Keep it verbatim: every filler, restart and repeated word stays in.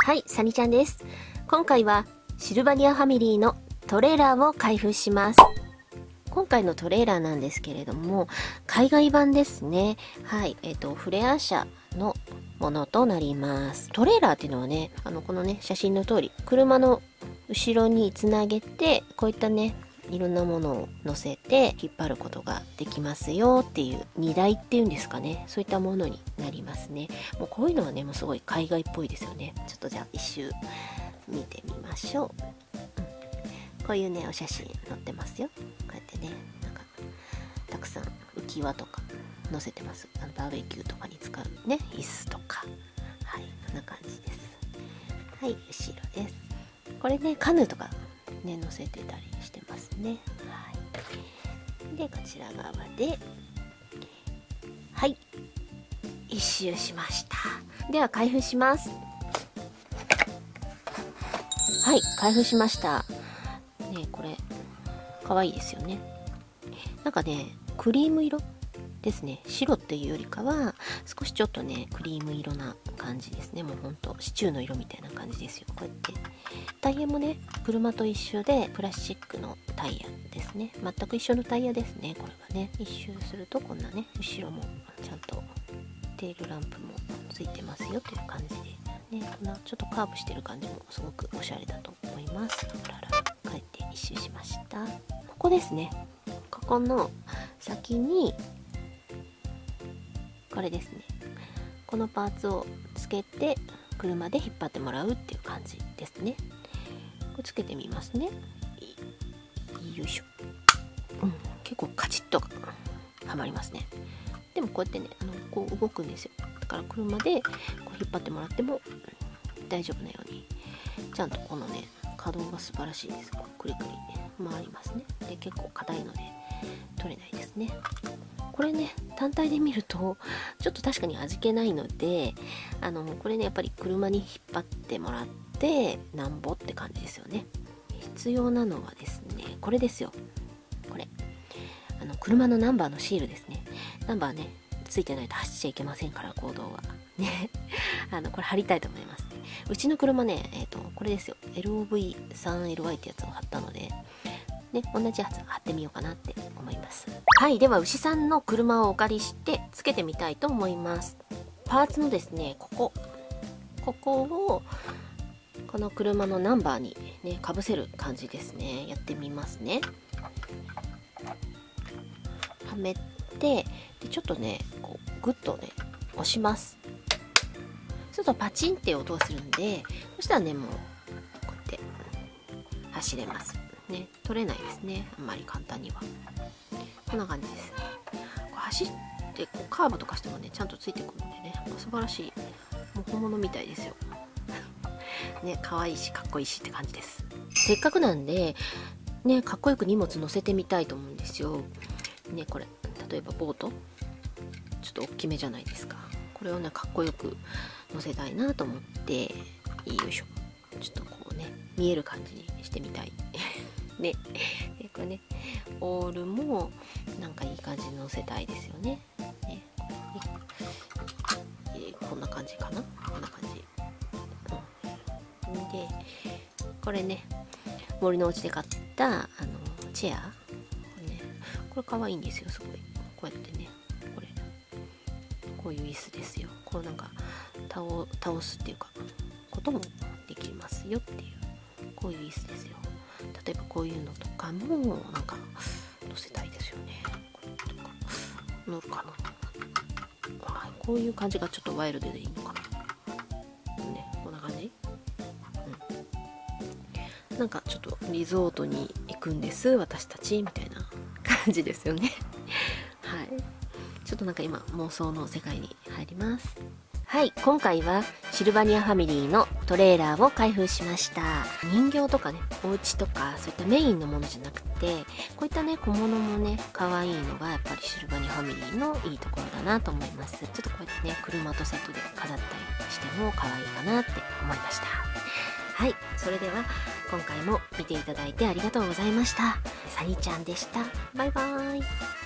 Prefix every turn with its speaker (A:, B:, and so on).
A: はい、サニちゃんです。今回はシルバニアファミリーのトレーラーを開封します。今回のトレーラーなんですけれども、海外版ですね。はい、えっと、フレア社のものとなります。トレーラーっていうのはね、あの、このね、写真の通り、車の後ろにつなげて、こういったね、いろんなものを乗せて引っ張ることができますよっていう荷台っていうんですかね、そういったものになりますね。もうこういうのはね、もうすごい海外っぽいですよね。ちょっとじゃあ一周見てみましょう。うん、こういうねお写真載ってますよ。こうやってね、なんかたくさん浮き輪とか載せてます。あのバーベキューとかに使うね椅子とか、はい、こんな感じです。はい、後ろです。これねカヌーとかね載せてたりしてますね。はい、でこちら側で、はい一周しました。では開封します。はい、開封しました。ね、これ可愛いですよね。なんかねクリーム色ですね。白っていうよりかは少しちょっとねクリーム色な感じですね。もうほんとシチューの色みたいな感じですよ。こうやってタイヤもね車と一緒でプラスチックのタイヤですね。全く一緒のタイヤですね。これがね一周するとこんなね後ろもちゃんとテールランプもついてますよという感じでね、こんなちょっとカーブしてる感じもすごくおしゃれだと思います。ほらら帰って一周しました。ここですね。ここの先にこれですね。このパーツをつけて車で引っ張ってもらうっていう感じですね。これつけてみますね。よいしょ。うん、結構カチッとはまりますね。でもこうやってね、あのこう動くんですよ。だから車でこう引っ張ってもらっても大丈夫なように、ちゃんとこのね可動が素晴らしいです。くりくりね回りますね。で結構硬いので取れないですね。これね単体で見るとちょっと確かに味気ないので、あのこれねやっぱり車に引っ張ってもらってなんぼって感じですよね。必要なのはですねこれですよ。これあの車のナンバーのシールですね。ナンバーねついてないと走っちゃいけませんから公道はねあのこれ貼りたいと思います。うちの車ねえっ、ー、とこれですよ エルオーブイスリーエルワイ ってやつを貼ったのでね、同じやつ貼ってみようかなって思います。はい、では牛さんの車をお借りしてつけてみたいと思います。パーツのですねここここをこの車のナンバーにねかぶせる感じですね。やってみますね。はめてでちょっとねこうグッとね押します。ちょっとパチンって音がするんで、そしたらねもうこうやって走れますね。取れないですね、あんまり簡単には。こんな感じです。こう走ってこうカーブとかしてもねちゃんとついてくるんでね、素晴らしい、もう本物みたいですよね、可愛いしかっこいいしって感じです。せっかくなんでねかっこよく荷物乗せてみたいと思うんですよね。これ例えばボートちょっと大きめじゃないですか。これをねかっこよく乗せたいなと思って、よいしょ、ちょっとこうね見える感じにしてみたいね。でこれねオールもなんかいい感じに乗せたいですよね。ねえー、こんな感じかな、こんな感じ、うん、でこれね森のお家で買ったあのチェア、これねこれかわいいんですよ。すごいこうやってね、これこういう椅子ですよ。こうなんか倒倒すっていうかこともできますよっていう、こういう椅子ですよ。例えばこういうのとかもなんか乗せたいですよね。これとか乗るかな、はい、こういう感じがちょっとワイルドでいいのかなね、こんな感じ、うん、なんかちょっとリゾートに行くんです私たちみたいな感じですよねはい、ちょっとなんか今妄想の世界に入ります。はい、今回はシルバニアファミリーのトレーラーを開封しました。人形とかねお家とかそういったメインのものじゃなくて、こういったね小物もね可愛いのがやっぱりシルバニアファミリーのいいところだなと思います。ちょっとこうやってね車とセットで飾ったりしても可愛いかなって思いました。はい、それでは今回も見ていただいてありがとうございました。サニちゃんでした。バイバーイ。